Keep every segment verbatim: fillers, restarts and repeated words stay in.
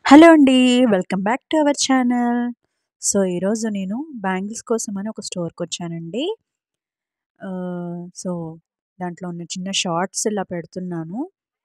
Hello అండి. Welcome back to our channel. So, ఈరోజు నేను బ్యాంగిల్స్ కోసమని ఒక స్టోర్‌కొచ్చానండి. ఆహ్, సో, దాంట్లో ఉన్న చిన్న షార్ట్స్ ఇలా పెడుతున్నాను.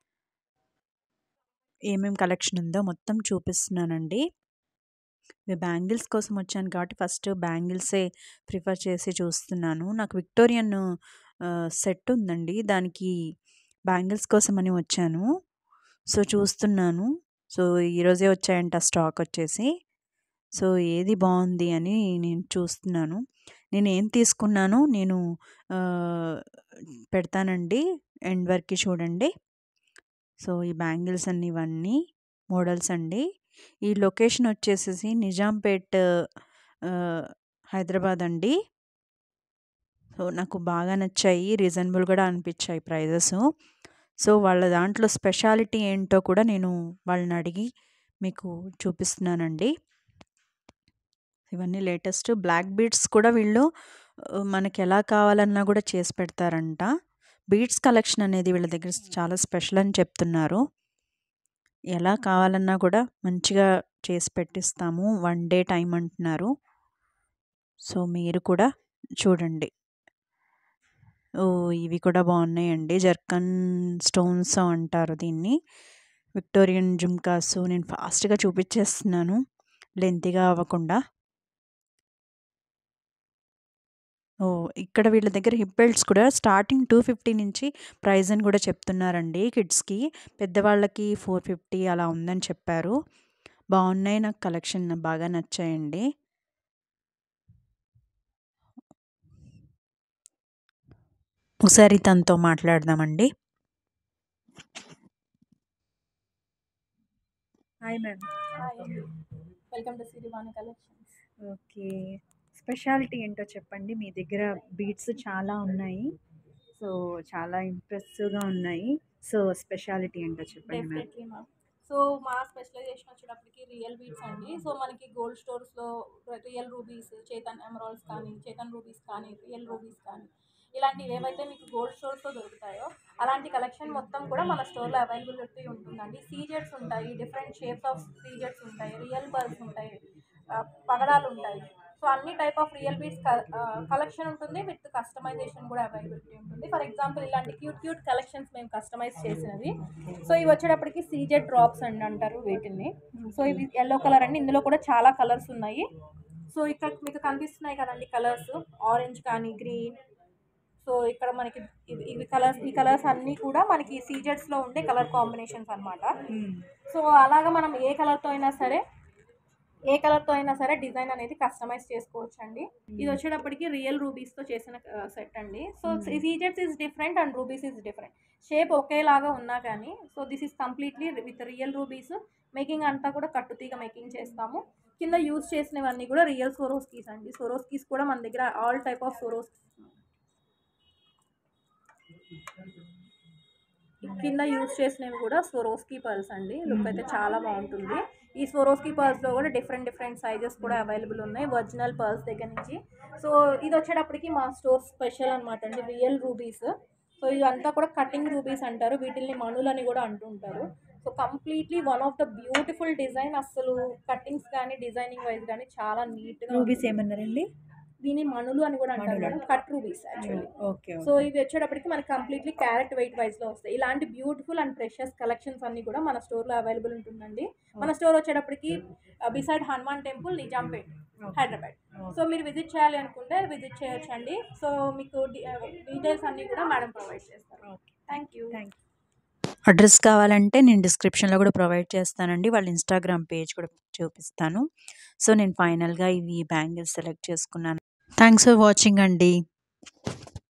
ఏమేం కలెక్షన్ ఉందో మొత్తం చూపిస్తున్నానండి. ఈ బ్యాంగిల్స్ కోసం వచ్చాను కాబట్టి ఫస్ట్ బ్యాంగిల్సే ప్రిఫర్ చేసి చూస్తున్నాను. నాకు విక్టోరియన్ ఆహ్, సెట్ ఉందండి. దానికి బ్యాంగిల్స్ కోసమని వచ్చాను. సో, చూస్తున్నాను. సో, ఈరోజే వచ్చాయంట స్టాక్ వచ్చేసి. సో, ఏది బావుంది అని నేను చూస్తున్నాను. నేనేం తీసుకున్నానో నేను ఆహ్, పెడతానండి. ఎండ్ వరకి చూడండి. సో, ఈ బ్యాంగిల్స్ అన్ని ఇవన్నీ మోడల్స్ అండి. ఈ లొకేషన్ వచ్చేసేసి నిజాంపేట్ ఆహ్, హైదరాబాద్ అండి. సో, నాకు బాగా నచ్చాయి. రీజనబుల్ కూడా అనిపించాయి ప్రైజెసు. సో, వాళ్ళ దాంట్లో స్పెషాలిటీ ఏంటో కూడా నేను వాళ్ళని అడిగి మీకు చూపిస్తున్నానండి. ఇవన్నీ లేటెస్ట్ బ్లాక్ బీడ్స్ కూడా వీళ్ళు ఆహ్, మనకెలా కావాలన్నా కూడా చేసి పెడతారంట. బీడ్స్ కలెక్షన్ అనేది వీళ్ళ దగ్గర చాలా స్పెషల్ అని చెప్తున్నారు. ఎలా కావాలన్నా కూడా మంచిగా చేసి పెట్టిస్తాము. వన్ డే టైం అంటున్నారు. సో, మీరు కూడా చూడండి. ఓహ్! ఇవి కూడా బాగున్నాయండి. జర్కన్ స్టోన్స్ అంటారు దీన్ని. విక్టోరియన్ జుమ్కాస్ నేను ఫాస్ట్‌గా చూపించేస్తున్నాను. లెంతీగా అవ్వకుండా. ఓహ్! ఇక్కడ వీళ్ళ దగ్గర హిప్ బెల్ట్స్ కూడా స్టార్టింగ్ టూ ఫిఫ్టీ నుంచి ప్రైస్ అని కూడా చెప్తున్నారండి కిడ్స్‌కి. పెద్దవాళ్ళకి ఫోర్ ఫిఫ్టీ అలా ఉందని చెప్పారు. బాగున్నాయి. నాకు కలెక్షన్ బాగా నచ్చాయండి. ఒకసారి తనతో మాట్లాడదామండి. Hi ma'am. హాయ్ అండి. Welcome to Sirivani collections. Okay. Speciality ఏంటో చెప్పండి. మీ దగ్గర బీడ్స్ చాలా ఉన్నాయి. సో, చాలా ఇంప్రెసివ్‌గా ఉన్నాయి. సో, స్పెషాలిటీ ఏంటో చెప్పండి మ్యామ్. Definitely ma'am. సో మా స్పెషలైజేషన్ వచ్చేటప్పటికి రియల్ బీడ్స్ అండి. సో మనకి గోల్డ్ స్టోర్స్‌లో రియల్ రూబీస్, చేతన్ ఎమరాల్డ్స్ కానీ, చేతన్ రూబీస్ కానీ, రియల్ రూబీస్ కానీ ఇలాంటివి ఏవైతే మీకు గోల్డ్ స్టోర్స్‌లో దొరుకుతాయో అలాంటి కలెక్షన్ మొత్తం కూడా మన స్టోర్‌లో అవైలబిలిటీ ఉంటుందండి. సీజెడ్స్ ఉంటాయి, డిఫరెంట్ షేప్స్ ఆఫ్ సీజెడ్స్ ఉంటాయి, రియల్ పర్ల్స్ ఉంటాయి, ఆహ్, పగడాలు ఉంటాయి. సో అన్ని type of real beads collection ఉంటుంది. విత్ కస్టమైజేషన్ కూడా అవైలబిలిటీ ఉంటుంది. ఫర్ ఎగ్జాంపుల్ ఇలాంటి క్యూట్ క్యూట్ కలెక్షన్స్ మేము కస్టమైజ్ చేసినవి. సో ఇవి వచ్చేటప్పటికి సీజెడ్ డ్రాప్స్ అండి అంటారు వీటిని. సో ఇవి ఎల్లో కలర్ అండి. ఇందులో కూడా చాలా కలర్స్ ఉన్నాయి. సో ఇక్కడ మీకు కనిపిస్తున్నాయి కదండి కలర్స్, ఆరెంజ్ కానీ, గ్రీన్. సో ఇక్కడ మనకి ఇవి ఇవి కలర్స్ ఈ కలర్స్ అన్నీ కూడా మనకి సీజెడ్స్లో ఉండే కలర్ కాంబినేషన్స్ అనమాట. సో అలాగా మనం ఏ కలర్తో అయినా సరే ఏ కలర్తో అయినా సరే డిజైన్ అనేది కస్టమైజ్ చేసుకోవచ్చు అండి. ఇది వచ్చేటప్పటికి రియల్ రూబీస్తో చేసిన సెట్ అండి. సో సీజెడ్స్ is different and rubies is different. Shape ఒకేలాగా ఉన్నా కానీ so this is completely with real rubies. Making అంతా కూడా కట్టుతీగ మేకింగ్ చేస్తాము. కింద యూజ్ చేసినవన్నీ కూడా రియల్ సోరోస్కీస్ అండి. సోరోస్కీస్ కూడా మన దగ్గర ఆల్ టైప్ ఆఫ్ సోరోస్ కింద యూజ్ చేసినవి కూడా స్వరోస్కీ పర్ల్స్ అండి. లుక్ అయితే చాలా బాగుంటుంది. ఈ స్వరోస్కీ పర్ల్స్లో కూడా డిఫరెంట్ డిఫరెంట్ సైజెస్ కూడా అవైలబుల్ ఉన్నాయి, ఒరిజినల్ పర్ల్స్ దగ్గర నుంచి. సో ఇది వచ్చేటప్పటికి మా స్టోర్ స్పెషల్ అనమాట అండి, రియల్ రూబీస్. సో ఇదంతా కూడా కటింగ్ రూబీస్ అంటారు, వీటిల్ని మణులని కూడా అంటుంటారు. So completely one of the beautiful design. అసలు కటింగ్స్ కానీ డిజైనింగ్ వైజ్ కానీ చాలా నీట్గా. రూబీస్ ఏమన్నారండి? దీని మణులు అని కూడా అంటారు madam, cut rubies actually. Okay. So ఇవి వచ్చేటప్పటికి మనకి కంప్లీట్లీ క్యారెట్ వెయిట్ వైజ్లో వస్తాయి. ఇలాంటి బ్యూటిఫుల్ అండ్ ప్రెషియస్ కలెక్షన్స్ అన్ని కూడా మన స్టోర్లో అవైలబుల్ ఉంటుందండి. మన స్టోర్ వచ్చేటప్పటికి beside Hanuman temple, Nizampet, Hyderabad. So మీరు విజిట్ చేయాలి అనుకుంటే విజిట్ చేయొచ్చండి. సో మీకు డీటెయిల్స్ అన్నీ కూడా మేడం ప్రొవైడ్ చేస్తారు. Thank you. Thank you. Address కావాలంటే నేను డిస్క్రిప్షన్లో కూడా ప్రొవైడ్ చేస్తానండి. వాళ్ళ ఇన్స్టాగ్రామ్ పేజ్ కూడా చూపిస్తాను. సో నేను ఫైనల్గా ఇవి బ్యాంగిల్స్ సెలెక్ట్ చేసుకున్నాను. థ్యాంక్స్ ఫర్ వాచింగ్ అండి.